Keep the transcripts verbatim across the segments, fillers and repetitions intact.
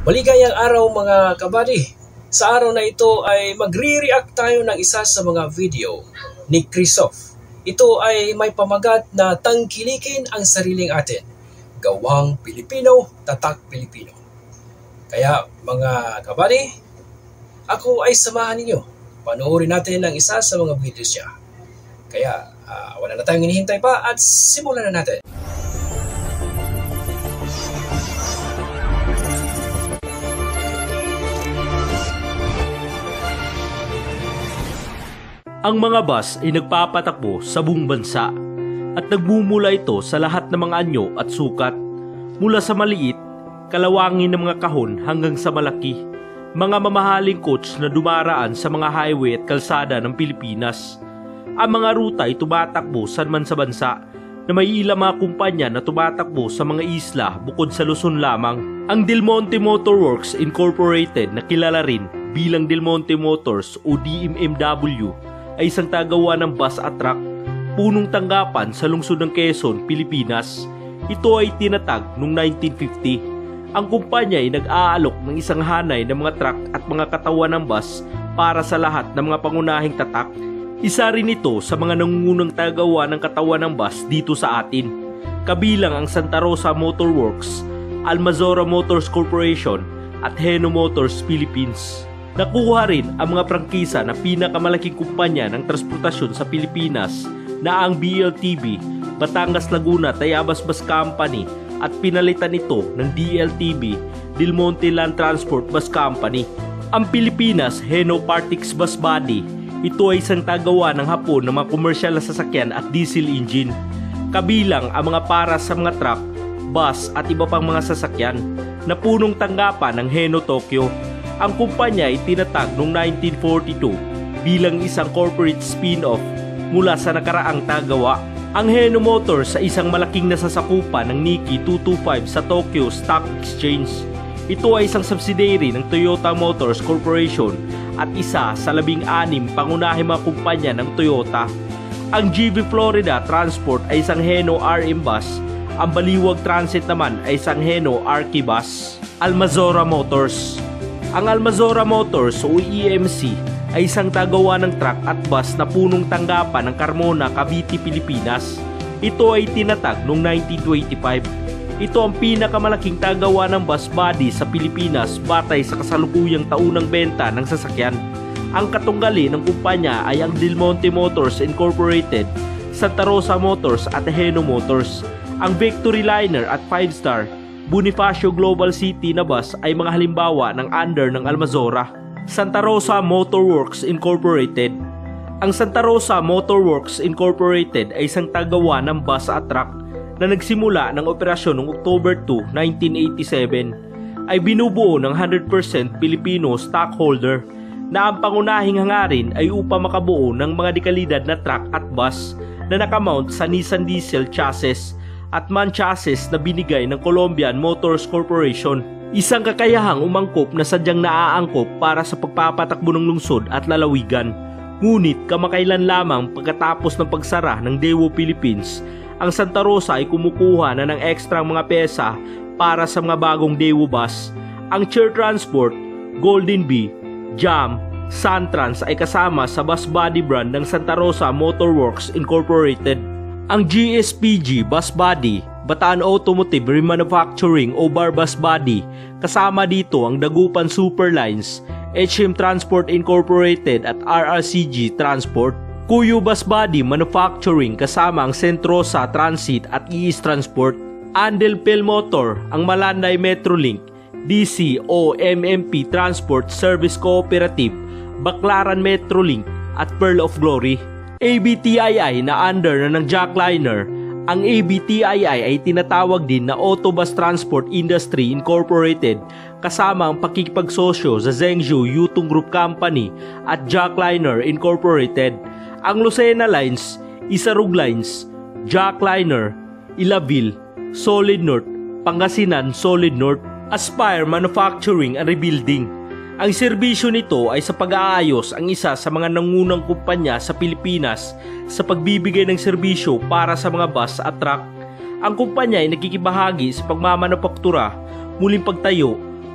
Maligayang araw mga kabady. Sa araw na ito ay magre-react tayo ng isa sa mga video ni CRESSOF. Ito ay may pamagat na Tangkilikin ang sariling atin. Gawang Pilipino, Tatak Pilipino. Kaya mga kabady, ako ay samahan ninyo. Panoorin natin ang isa sa mga videos niya. Kaya uh, wala na tayong hinihintay pa at simulan na natin. Ang mga bus ay nagpapatakbo sa buong bansa at nagmumula ito sa lahat ng mga anyo at sukat, mula sa maliit, kalawangin ng mga kahon hanggang sa malaki, mga mamahaling coach na dumaraan sa mga highway at kalsada ng Pilipinas. Ang mga ruta ay tumatakbo saan man sa bansa na may ilang mga kumpanya na tumatakbo sa mga isla bukod sa Luzon lamang. Ang Del Monte Motor Works Incorporated na kilala rin bilang Del Monte Motors o D M M W ay isang tagawa ng bus at truck, punong tanggapan sa lungsod ng Quezon, Pilipinas. Ito ay tinatag noong nineteen fifty. Ang kumpanya ay nag-aalok ng isang hanay ng mga truck at mga katawan ng bus para sa lahat ng mga pangunahing tatak. Isa rin ito sa mga nangungunang tagawa ng katawan ng bus dito sa atin, kabilang ang Santa Rosa Motor Works, Almazora Motors Corporation at Heno Motors Philippines. Nakuha rin ang mga prangkisa ng pinakamalaking kumpanya ng transportasyon sa Pilipinas na ang B L T B, Batangas Laguna Tayabas Bus Company, at pinalitan ito ng D L T B, Del Monte Land Transport Bus Company. Ang Pilipinas Heno Partix Bus Body, ito ay isang tagawa ng Hapon ng mga komersyal na sasakyan at diesel engine, kabilang ang mga para sa mga truck, bus at iba pang mga sasakyan na punong tanggapan ng Heno Tokyo. Ang kumpanya ay tinatag noong nineteen forty-two bilang isang corporate spin-off mula sa nakaraang tagawa. Ang Heno Motors ay isang malaking nasasakupan ng Nikkei two twenty-five sa Tokyo Stock Exchange. Ito ay isang subsidiary ng Toyota Motors Corporation at isa sa labing anim pangunahing mga kumpanya ng Toyota. Ang G V Florida Transport ay isang Heno R M bus. Ang Baliwag Transit naman ay isang Heno Arky bus. Almazora Motors. Ang Almazora Motors o E M C ay isang tagawa ng truck at bus na punong tanggapan ng Carmona, Cavite, Pilipinas. Ito ay tinatag noong nineteen twenty-five. Ito ang pinakamalaking tagawa ng bus body sa Pilipinas batay sa kasalukuyang taunang benta ng sasakyan. Ang katunggali ng kumpanya ay ang Del Monte Motors Incorporated, Santa Rosa Motors at Heno Motors. Ang Victory Liner at five star Bonifacio Global City na bus ay mga halimbawa ng under ng Almazora. Santa Rosa Motor Works Incorporated. Ang Santa Rosa Motor Works Incorporated ay isang tagawa ng bus at truck na nagsimula ng operasyon noong October two, nineteen eighty-seven. Ay binubuo ng one hundred percent Pilipino stockholder na ang pangunahing hangarin ay upang makabuo ng mga dekalidad na truck at bus na nakamount sa Nissan Diesel chassis at MAN chassis na binigay ng Colombian Motors Corporation. Isang kakayahang umangkop na sadyang naaangkop para sa pagpapatakbo ng lungsod at lalawigan. Ngunit kamakailan lamang pagkatapos ng pagsara ng Daewoo Philippines, ang Santa Rosa ay kumukuha na ng ekstra mga pyesa para sa mga bagong Daewoo bus. Ang Chair Transport, Golden Bee, Jam, Suntrans ay kasama sa bus body brand ng Santa Rosa Motor Works Incorporated. Ang G S P G Bus Body, Bataan Automotive Remanufacturing o Bar Bus Body, kasama dito ang Dagupan Superlines, H M Transport Incorporated at R R C G Transport. Kuyu Bus Body Manufacturing kasama ang Centrosa Transit at E E S Transport. Andel Pel Motor, ang Malanday Metrolink, D C o M M P Transport Service Cooperative, Baclaran Metrolink at Pearl of Glory. A B T I I na under na ng Jackliner. Ang A B T I I ay tinatawag din na Autobus Transport Industry Incorporated, kasama ang pakikipagsosyo sa Zhengzhou Yutong Group Company at Jackliner Incorporated. Ang Lucena Lines, Isarug Lines, Jackliner, Ilaville, Solid North, Pangasinan Solid North, Aspire Manufacturing and Rebuilding. Ang serbisyo nito ay sa pag-aayos ang isa sa mga nangunang kumpanya sa Pilipinas sa pagbibigay ng serbisyo para sa mga bus at truck. Ang kumpanya ay nakikibahagi sa pagmamanupaktura, muling pagtayo,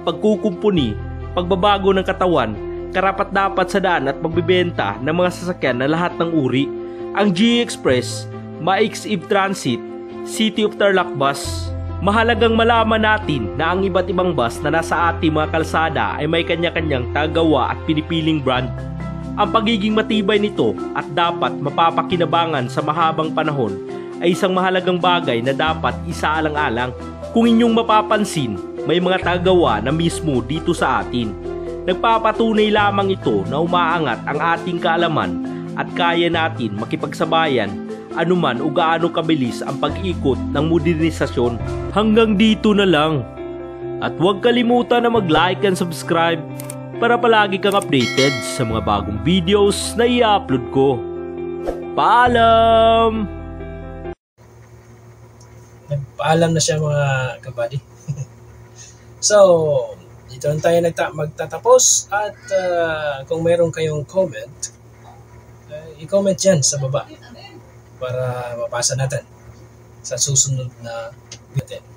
pagkukumpuni, pagbabago ng katawan, karapat-dapat sa daan at pagbibenta ng mga sasakyan na lahat ng uri. Ang G Express, MaixEV Transit, City of Tarlac Bus. Mahalagang malaman natin na ang iba't ibang bus na nasa ating mga kalsada ay may kanya-kanyang tagawa at pinipiling brand. Ang pagiging matibay nito at dapat mapapakinabangan sa mahabang panahon ay isang mahalagang bagay na dapat isaalang-alang. Kung inyong mapapansin, may mga tagawa na mismo dito sa atin. Nagpapatunay lamang ito na umaangat ang ating kaalaman at kaya natin makipagsabayan anuman o gaano kabilis ang pag-ikot ng modernisasyon. Hanggang dito na lang. At huwag kalimutan na mag-like and subscribe para palagi kang updated sa mga bagong videos na i-upload ko. Paalam! Nagpaalam na siya mga kabady. So, dito na tayo nagta- magtatapos at uh, kung mayroon kayong comment, uh, i-comment dyan sa baba para mapasa natin sa susunod na video.